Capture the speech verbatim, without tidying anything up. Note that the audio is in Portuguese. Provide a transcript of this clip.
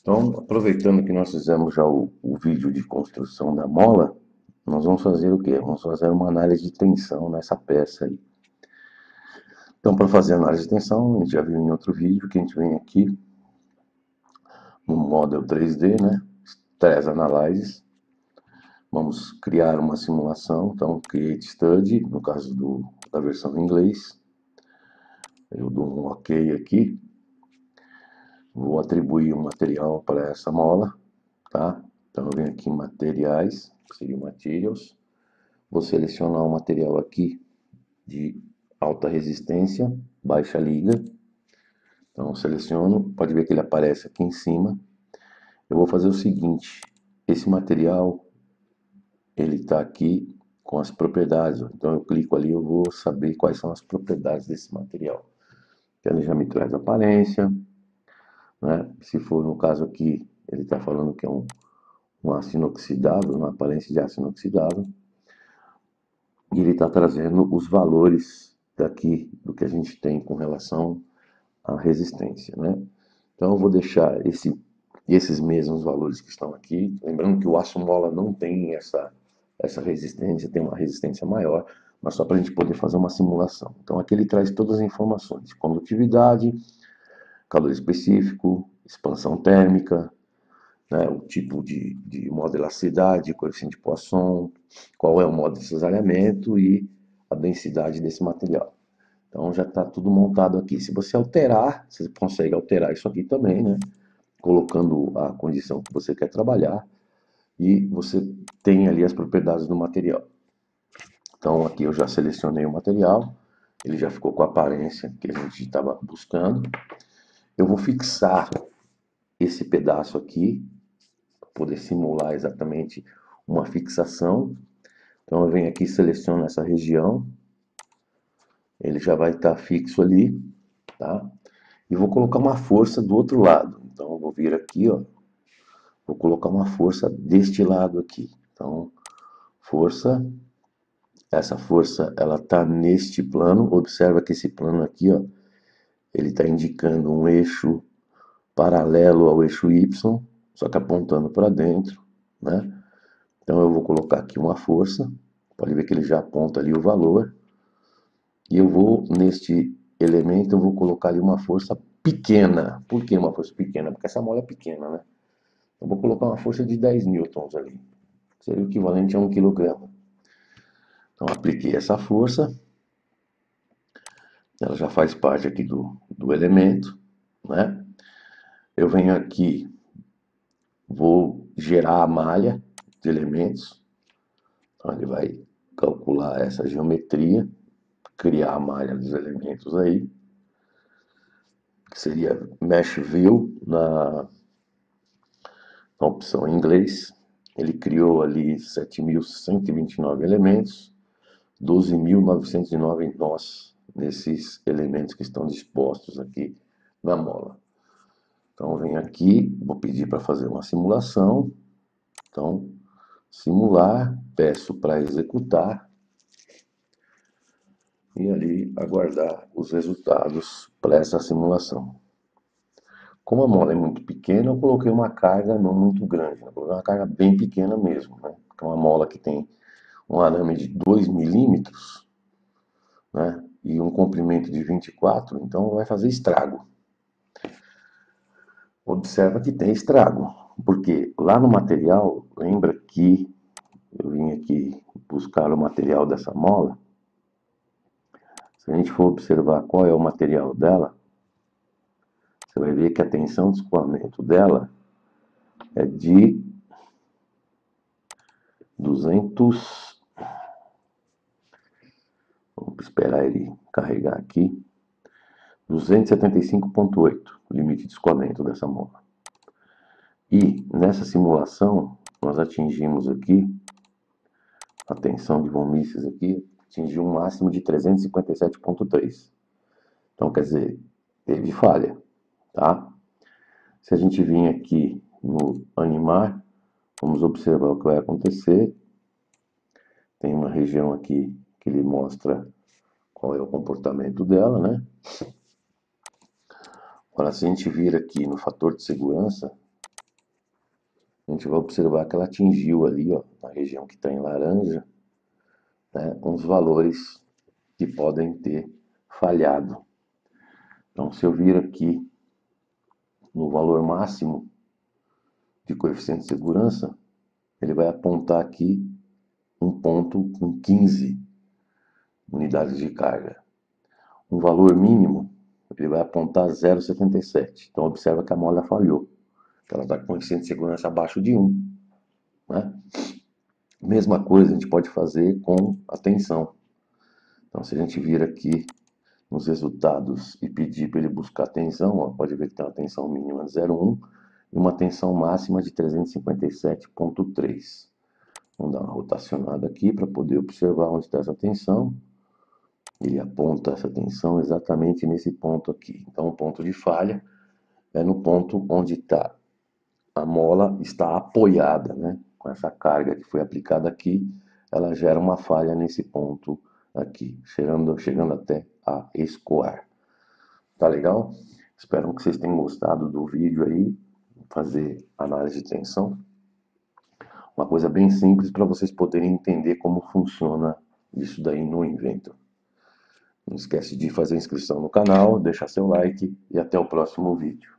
Então, aproveitando que nós fizemos já o, o vídeo de construção da mola, nós vamos fazer o quê? Vamos fazer uma análise de tensão nessa peça aí. Então, para fazer a análise de tensão, a gente já viu em outro vídeo que a gente vem aqui no Model três D, né? Stress Analysis. Vamos criar uma simulação, então Create Study, no caso do, da versão em inglês. Eu dou um OK aqui. Vou atribuir um material para essa mola, tá? Então eu venho aqui em materiais, seria materials. Vou selecionar um material aqui de alta resistência, baixa liga. Então seleciono, pode ver que ele aparece aqui em cima. Eu vou fazer o seguinte, esse material, ele está aqui com as propriedades. Então eu clico ali, eu vou saber quais são as propriedades desse material. Então ele já me traz aparência, né? Se for no caso aqui, ele está falando que é um, um aço inoxidável, uma aparência de aço inoxidável. E ele está trazendo os valores daqui do que a gente tem com relação à resistência, né? Então eu vou deixar esse, esses mesmos valores que estão aqui. Lembrando que o aço mola não tem essa, essa resistência, tem uma resistência maior, mas só para a gente poder fazer uma simulação. Então aqui ele traz todas as informações: condutividade, calor específico, expansão térmica, né, o tipo de, de modelacidade, coeficiente de Poisson, qual é o modo de cisalhamento e a densidade desse material. Então já está tudo montado aqui. Se você alterar, você consegue alterar isso aqui também, né? Colocando a condição que você quer trabalhar e você tem ali as propriedades do material. Então aqui eu já selecionei o material, ele já ficou com a aparência que a gente estava buscando. Eu vou fixar esse pedaço aqui poder simular exatamente uma fixação. Então eu venho aqui e seleciono essa região, ele já vai estar fixo ali, tá? E vou colocar uma força do outro lado. Então eu vou vir aqui, ó, vou colocar uma força deste lado aqui. Então, força, essa força ela está neste plano. Observa que esse plano aqui, ó, ele está indicando um eixo paralelo ao eixo Y, só que apontando para dentro, né? Então eu vou colocar aqui uma força, pode ver que ele já aponta ali o valor, e eu vou, neste elemento, eu vou colocar ali uma força pequena. Por que uma força pequena? Porque essa mola é pequena, né? Eu vou colocar uma força de dez newtons ali, seria o equivalente a um quilograma. Então apliquei essa força, ela já faz parte aqui do, do elemento, né? Eu venho aqui, vou gerar a malha de elementos, então ele vai calcular essa geometria, criar a malha dos elementos aí, que seria Mesh View na, na opção em inglês. Ele criou ali sete mil cento e vinte e nove elementos, doze mil novecentos e nove nós nesses elementos que estão dispostos aqui na mola. Então eu venho aqui, vou pedir para fazer uma simulação. Então, simular, peço para executar e ali aguardar os resultados para essa simulação. Como a mola é muito pequena, eu coloquei uma carga não muito grande, eu coloquei uma carga bem pequena mesmo, né? Porque é uma mola que tem um arame de dois milímetros, né? E um comprimento de vinte e quatro, então vai fazer estrago. Observa que tem estrago, porque lá no material, lembra que eu vim aqui buscar o material dessa mola. Se a gente for observar qual é o material dela, você vai ver que a tensão de escoamento dela é de duzentos. Vamos esperar ele carregar aqui. duzentos e setenta e cinco ponto oito, limite de escoamento dessa mola. E nessa simulação, nós atingimos aqui, a tensão de von Mises aqui, atingiu um máximo de trezentos e cinquenta e sete ponto três. Então, quer dizer, teve falha, tá? Se a gente vir aqui no animar, vamos observar o que vai acontecer. Tem uma região aqui que ele mostra qual é o comportamento dela, né? Agora, se a gente vir aqui no fator de segurança, a gente vai observar que ela atingiu ali, ó, na região que está em laranja, né, uns valores que podem ter falhado. Então, se eu vir aqui no valor máximo de coeficiente de segurança, ele vai apontar aqui um ponto com quinze unidades de carga. Um valor mínimo, ele vai apontar zero vírgula setenta e sete. Então, observa que a mola falhou. Ela está com coeficiente de segurança abaixo de um. Né? Mesma coisa a gente pode fazer com a tensão. Então, se a gente vir aqui nos resultados e pedir para ele buscar a tensão, ó, pode ver que tem uma tensão mínima de zero vírgula um e uma tensão máxima de trezentos e cinquenta e sete vírgula três. Vamos dar uma rotacionada aqui para poder observar onde está essa tensão. Ele aponta essa tensão exatamente nesse ponto aqui. Então, o ponto de falha é no ponto onde está a mola está apoiada, né? Com essa carga que foi aplicada aqui, ela gera uma falha nesse ponto aqui, chegando, chegando até a escoar. Tá legal? Espero que vocês tenham gostado do vídeo aí, fazer análise de tensão. Uma coisa bem simples para vocês poderem entender como funciona isso daí no Inventor. Não esquece de fazer inscrição no canal, deixar seu like e até o próximo vídeo.